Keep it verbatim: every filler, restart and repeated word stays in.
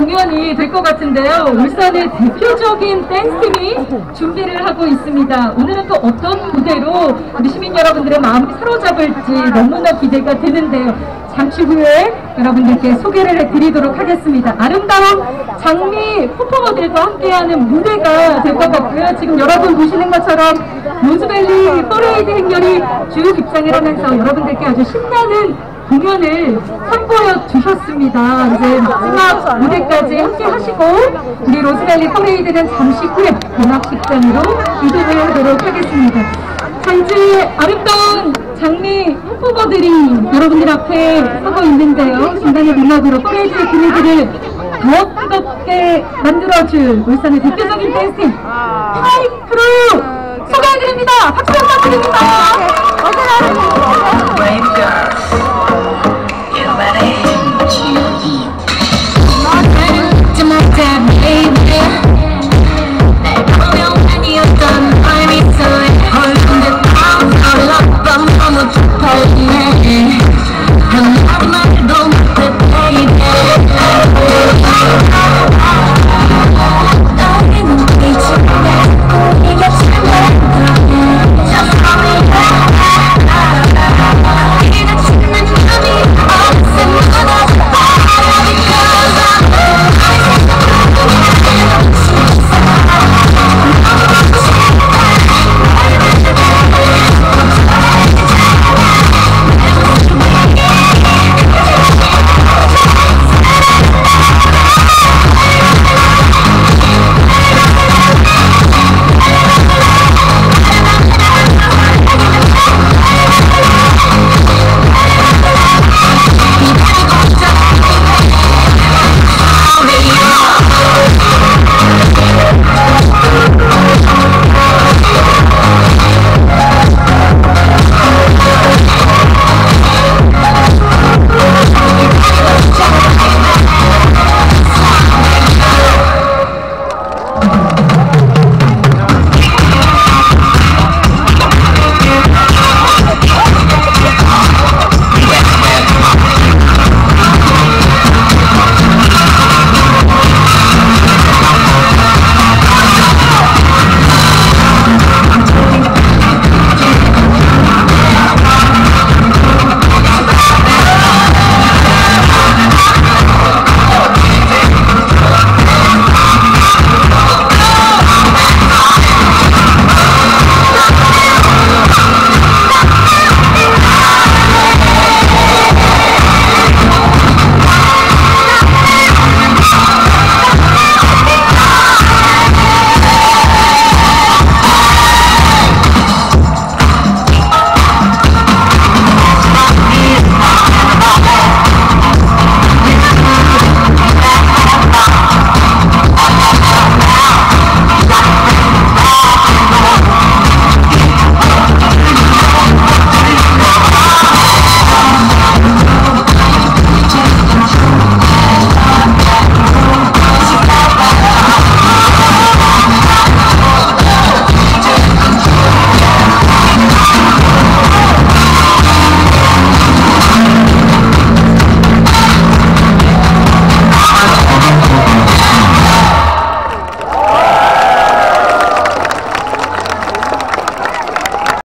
공연이 될 것 같은데요. 울산의 대표적인 댄스팀이 준비를 하고 있습니다. 오늘은 또 어떤 무대로 우리 시민 여러분들의 마음을 사로잡을지 너무나 기대가 되는데요. 잠시 후에 여러분들께 소개를 해드리도록 하겠습니다. 아름다운 장미 퍼포머들과 함께하는 무대가 될 것 같고요. 지금 여러분 보시는 것처럼 로즈밸리 퍼레이드 행렬이 쭉 입장을 하면서 여러분들께 아주 신나는 공연을 선보여 주셨습니다. 이제 마지막 무대까지 함께 하시고 우리 로즈밸리 퍼레이드는 잠시 후에 개막식장으로 이동을 하도록 하겠습니다. 자, 이제 아름다운 장미 퍼포머들이 여러분들 앞에 서고 있는데요. 중간의 음악으로 퍼레이드의 분위기를 더 뜨겁게 만들어줄 울산의 대표적인 댄스팀 하이크루 소개해드립니다. 박수 부탁드립니다.